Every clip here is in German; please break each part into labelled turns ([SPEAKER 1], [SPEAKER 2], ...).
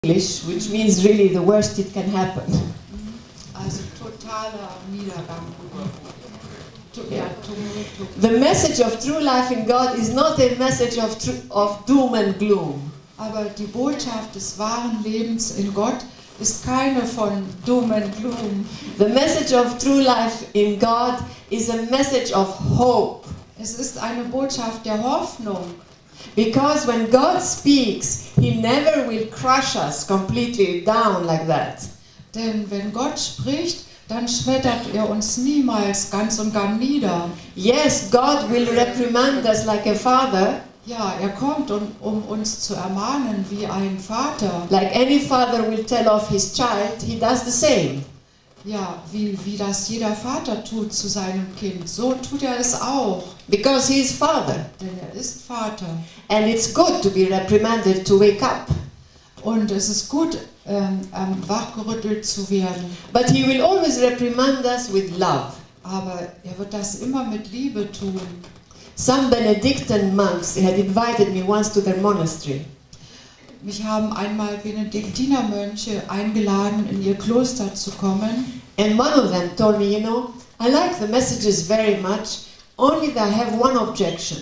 [SPEAKER 1] English, which means really the worst it can happen.
[SPEAKER 2] Also totaler Niedergang.
[SPEAKER 1] The message of true life in God is not a message of doom and gloom.
[SPEAKER 2] Aber die Botschaft des wahren Lebens in Gott ist keine von Doom and Gloom.
[SPEAKER 1] The message of true life in God is a message of hope.
[SPEAKER 2] Es ist eine Botschaft der Hoffnung.
[SPEAKER 1] Because when God speaks, He never will crush us completely down like that.
[SPEAKER 2] Denn wenn Gott spricht, dann schmettert er uns niemals ganz und gar nieder.
[SPEAKER 1] Yes, God will reprimand us like a father.
[SPEAKER 2] Ja, er kommt, um uns zu ermahnen wie ein Vater.
[SPEAKER 1] Like any father will tell off his child, he does the same.
[SPEAKER 2] Ja, wie das jeder Vater tut zu seinem Kind, so tut er es auch.
[SPEAKER 1] Because he is father.
[SPEAKER 2] Denn er ist Vater.
[SPEAKER 1] And it's good to be reprimanded to wake up.
[SPEAKER 2] Und es ist gut, wachgerüttelt zu werden.
[SPEAKER 1] But he will always reprimand us with love.
[SPEAKER 2] Aber er wird das immer mit Liebe tun.
[SPEAKER 1] Some Benedictine monks had invited me once to their monastery.
[SPEAKER 2] Mich haben einmal Benediktinermönche eingeladen, in ihr Kloster zu kommen.
[SPEAKER 1] And one of them told me, you know, I like the messages very much, only that I have one objection.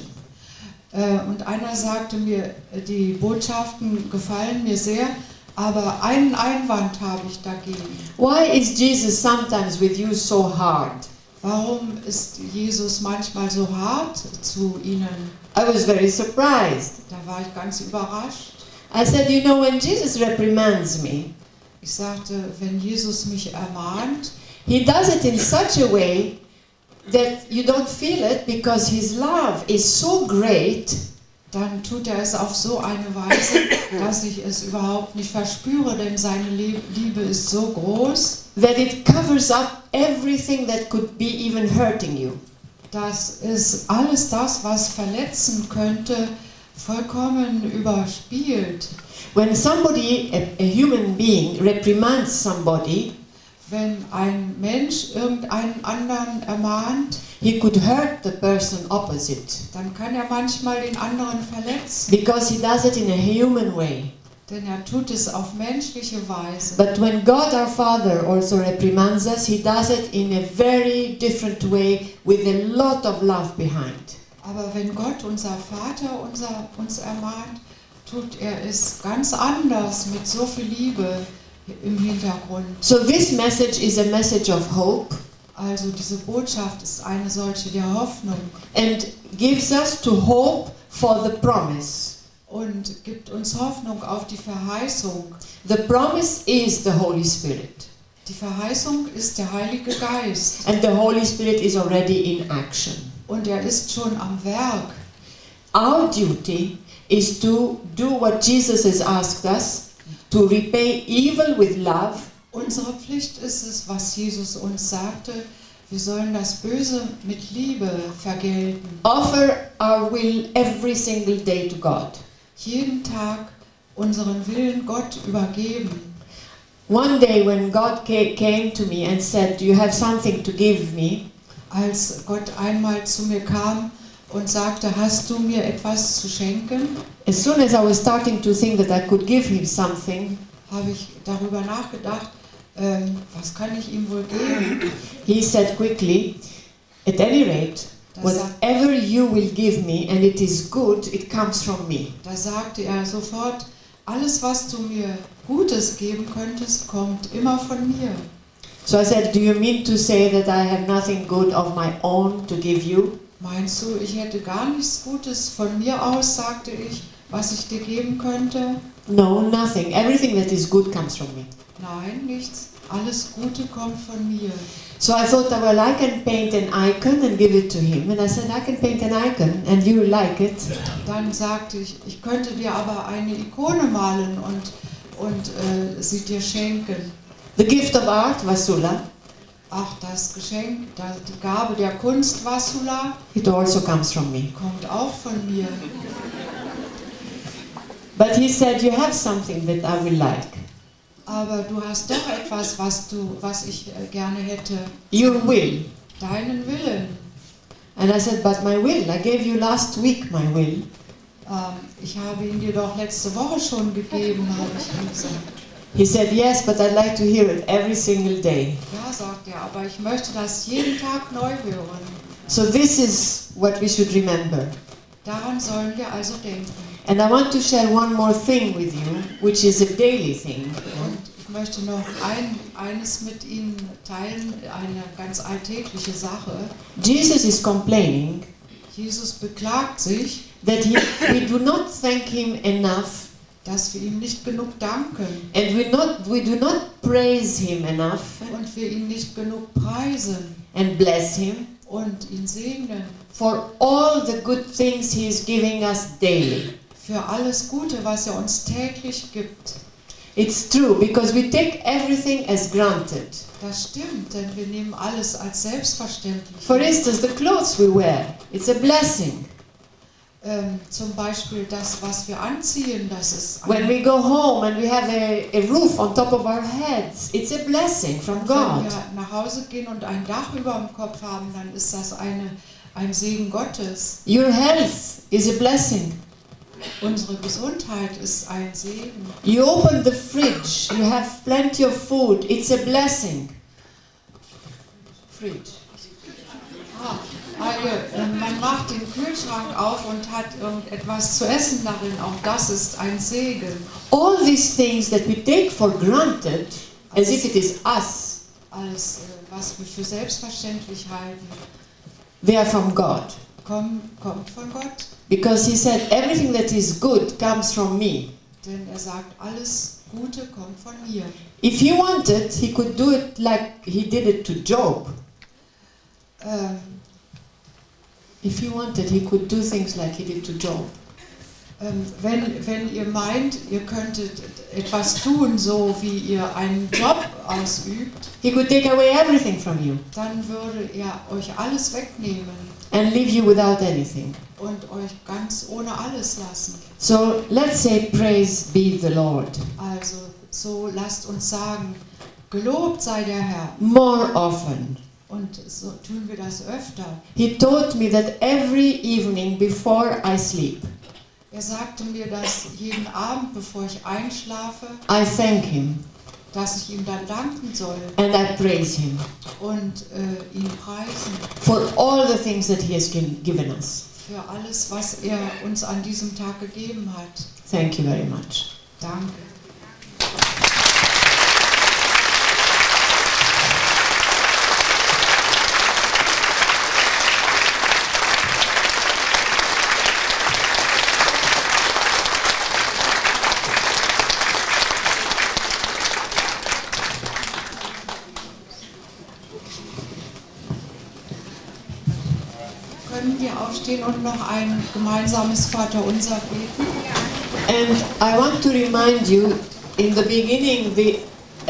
[SPEAKER 2] Und einer sagte mir, die Botschaften gefallen mir sehr, aber einen Einwand habe ich dagegen.
[SPEAKER 1] Why is Jesus sometimes with you so hard?
[SPEAKER 2] Warum ist Jesus manchmal so hart zu ihnen?
[SPEAKER 1] I was very surprised.
[SPEAKER 2] Da war ich ganz überrascht.
[SPEAKER 1] I said, you know, when Jesus reprimands me,
[SPEAKER 2] Ich sagte, wenn Jesus mich ermahnt,
[SPEAKER 1] He does it in such a way that you don't feel it because His love is so great.
[SPEAKER 2] dann tut er es auf so eine Weise, dass ich es überhaupt nicht verspüre, denn seine Liebe ist so groß,
[SPEAKER 1] That it covers up everything that could be even hurting you.
[SPEAKER 2] dass es alles das, was verletzen könnte, vollkommen überspielt.
[SPEAKER 1] When somebody, a human being, reprimands somebody,
[SPEAKER 2] Wenn ein Mensch irgendeinen anderen ermahnt,
[SPEAKER 1] he could hurt the person opposite.
[SPEAKER 2] dann kann er manchmal den anderen verletzen,
[SPEAKER 1] Because he does it in a human way.
[SPEAKER 2] denn er tut es auf menschliche Weise.
[SPEAKER 1] But when God our Father also reprimands us, He does it in a very different way with a lot of love behind.
[SPEAKER 2] Aber wenn Gott, unser Vater, uns ermahnt, tut er es ganz anders, mit so viel Liebe im Hintergrund.
[SPEAKER 1] So this message is a message of hope
[SPEAKER 2] Also diese Botschaft ist eine solche der Hoffnung
[SPEAKER 1] and gives us to hope for the promise.
[SPEAKER 2] und gibt uns Hoffnung auf die Verheißung.
[SPEAKER 1] The promise is the Holy Spirit.
[SPEAKER 2] Die Verheißung ist der Heilige Geist
[SPEAKER 1] And the Holy Spirit is already in action.
[SPEAKER 2] und er ist schon am Werk.
[SPEAKER 1] Our duty is to do what Jesus has asked us, to repay evil with love,
[SPEAKER 2] Unsere Pflicht ist es, was Jesus uns sagte, wir sollen das Böse mit Liebe vergelten.
[SPEAKER 1] offer our will every single day to God.
[SPEAKER 2] Jeden Tag unseren Willen Gott übergeben.
[SPEAKER 1] One day when God came to me and said, "Do you have something to give me?"
[SPEAKER 2] Als Gott einmal zu mir kam und sagte, hast du mir etwas zu schenken,
[SPEAKER 1] As soon as I was starting to think that I could give him something,
[SPEAKER 2] habe ich darüber nachgedacht, was kann ich ihm wohl geben?
[SPEAKER 1] he said quickly, "At any rate, whatever you will give me and it is good, it comes from me."
[SPEAKER 2] Da sagte er sofort, alles was du mir Gutes geben könntest, kommt immer von mir.
[SPEAKER 1] So I said, "Do you mean to say that I have nothing good of my own to give you?"
[SPEAKER 2] Meinst du, ich hätte gar nichts Gutes von mir aus, sagte ich, was ich dir geben könnte?
[SPEAKER 1] No, nothing. Everything that is good comes from me.
[SPEAKER 2] Nein, nichts. Alles Gute kommt von mir.
[SPEAKER 1] So I thought, well, I can paint an icon and give it to him. And I said, I can paint an icon and you like it.
[SPEAKER 2] Dann sagte ich, ich könnte dir aber eine Ikone malen und sie dir schenken.
[SPEAKER 1] The gift of art, Vasula,
[SPEAKER 2] Ach, das Geschenk, die Gabe der Kunst, Vasula,
[SPEAKER 1] it also comes from me.
[SPEAKER 2] kommt auch von mir.
[SPEAKER 1] But he said, you have something that I will like.
[SPEAKER 2] Aber du hast doch etwas, was ich gerne hätte.
[SPEAKER 1] Your will.
[SPEAKER 2] Deinen Willen.
[SPEAKER 1] And I said, but my will, I gave you last week my will.
[SPEAKER 2] Ich habe ihn dir doch letzte Woche schon gegeben, habe ich ihm gesagt.
[SPEAKER 1] He said, yes, but I'd like to hear it every single day.
[SPEAKER 2] Ja, sagt er, aber ich möchte das jeden Tag neu hören.
[SPEAKER 1] So this is what we should remember.
[SPEAKER 2] Daran sollen wir also denken.
[SPEAKER 1] And I want to share one more thing with you, which is a daily thing.
[SPEAKER 2] Und ich möchte noch eines mit Ihnen teilen, eine ganz alltägliche Sache.
[SPEAKER 1] Jesus is complaining
[SPEAKER 2] Jesus beklagt sich,
[SPEAKER 1] that we do not thank him enough,
[SPEAKER 2] dass wir ihm nicht genug danken
[SPEAKER 1] and we do not praise him enough
[SPEAKER 2] und wir ihn nicht genug preisen
[SPEAKER 1] and bless him
[SPEAKER 2] und ihn segnen
[SPEAKER 1] for all the good things he is giving us daily.
[SPEAKER 2] für alles Gute, was er uns täglich gibt.
[SPEAKER 1] It's true, because we take everything as granted.
[SPEAKER 2] Das stimmt, denn wir nehmen alles als selbstverständlich.
[SPEAKER 1] For instance, the clothes we wear, it's a blessing.
[SPEAKER 2] Zum Beispiel das, was wir anziehen, das ist
[SPEAKER 1] When we go home and we have a roof on top of our heads, it's a blessing from
[SPEAKER 2] Wenn
[SPEAKER 1] God.
[SPEAKER 2] wir nach Hause gehen und ein Dach über dem Kopf haben, dann ist das ein Segen Gottes.
[SPEAKER 1] Your health is a blessing.
[SPEAKER 2] Unsere Gesundheit ist ein Segen.
[SPEAKER 1] You open the fridge, you have plenty of food, it's a blessing. Fridge.
[SPEAKER 2] Man macht den Kühlschrank auf und hat irgendetwas zu essen darin. Auch das ist ein Segen.
[SPEAKER 1] All these things that we take for granted, as if it is us,
[SPEAKER 2] Alles, was wir für selbstverständlich halten,
[SPEAKER 1] they are from God.
[SPEAKER 2] kommt von Gott.
[SPEAKER 1] Because he said, everything that is good comes from me.
[SPEAKER 2] Denn er sagt, alles Gute kommt von mir.
[SPEAKER 1] If he wanted, he could do it like he did it to Job. If he wanted, he could do things like he did to Job.
[SPEAKER 2] Wenn ihr meint, ihr könntet etwas tun, so wie ihr einen Job ausübt,
[SPEAKER 1] He could take away everything from you
[SPEAKER 2] dann würde er euch alles wegnehmen
[SPEAKER 1] and leave you without anything.
[SPEAKER 2] und euch ganz ohne alles lassen.
[SPEAKER 1] So let's say, praise be the Lord.
[SPEAKER 2] Also, so lasst uns sagen, gelobt sei der Herr.
[SPEAKER 1] More often.
[SPEAKER 2] Und so tun wir das öfter.
[SPEAKER 1] He taught me that every evening before I sleep,
[SPEAKER 2] Er sagte mir, dass jeden Abend, bevor ich einschlafe,
[SPEAKER 1] I thank him
[SPEAKER 2] dass ich ihm dann danken soll
[SPEAKER 1] and I praise him
[SPEAKER 2] und ihn preisen
[SPEAKER 1] for all the things that he has given us.
[SPEAKER 2] für alles, was er uns an diesem Tag gegeben hat.
[SPEAKER 1] Thank you very much.
[SPEAKER 2] Danke. Können wir aufstehen und noch ein gemeinsames Vaterunser beten?
[SPEAKER 1] And I want to remind you, in the beginning, the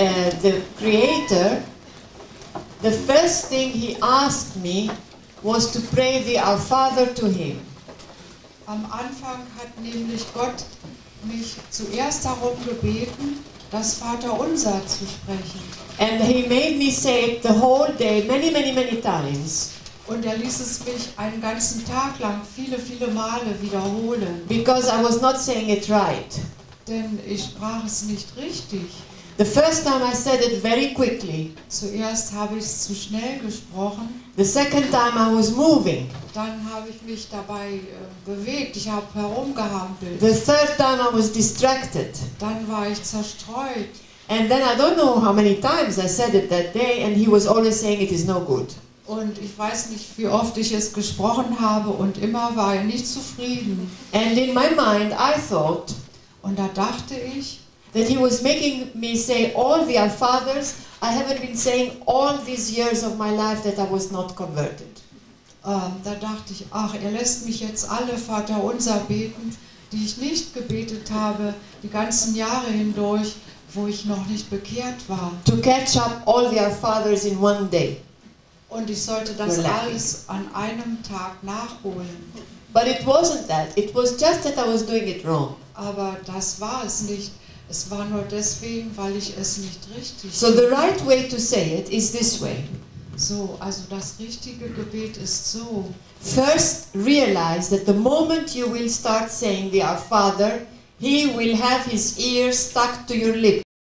[SPEAKER 1] Creator, the first thing he asked me was to pray the Our Father to him.
[SPEAKER 2] Am Anfang hat nämlich Gott mich zuerst darum gebeten, das Vaterunser zu sprechen.
[SPEAKER 1] And he made me say it the whole day, many, many, many times.
[SPEAKER 2] Und er ließ es mich einen ganzen Tag lang viele, viele Male wiederholen.
[SPEAKER 1] Because I was not saying it right.
[SPEAKER 2] Denn ich sprach es nicht richtig.
[SPEAKER 1] The first time I said it very quickly.
[SPEAKER 2] Zuerst habe ich es zu schnell gesprochen.
[SPEAKER 1] The second time I was moving.
[SPEAKER 2] Dann habe ich mich dabei bewegt. Ich habe herumgehampelt.
[SPEAKER 1] The third time I was distracted.
[SPEAKER 2] Dann war ich zerstreut.
[SPEAKER 1] And then I don't know how many times I said it that day, and he was always saying it is no good.
[SPEAKER 2] Und ich weiß nicht, wie oft ich es gesprochen habe und immer war er nicht zufrieden.
[SPEAKER 1] And in my mind I thought
[SPEAKER 2] Und da dachte ich,
[SPEAKER 1] that he was making me say all the Our Fathers I haven't been saying all these years of my life that I was not converted.
[SPEAKER 2] Da dachte ich, ach, er lässt mich jetzt alle Vaterunser beten, die ich nicht gebetet habe, die ganzen Jahre hindurch, wo ich noch nicht bekehrt war.
[SPEAKER 1] To catch up all the Our Fathers in one day.
[SPEAKER 2] Und ich sollte das alles an einem Tag nachholen.
[SPEAKER 1] But it wasn't that. It was just that I was doing it wrong.
[SPEAKER 2] Aber das war es nicht. Es war nur deswegen, weil ich es nicht richtig
[SPEAKER 1] So the right way to say it is this way.
[SPEAKER 2] So, also das richtige Gebet ist so.
[SPEAKER 1] First, realize that the moment you will start saying the Our Father, He will have His ear stuck to your lips.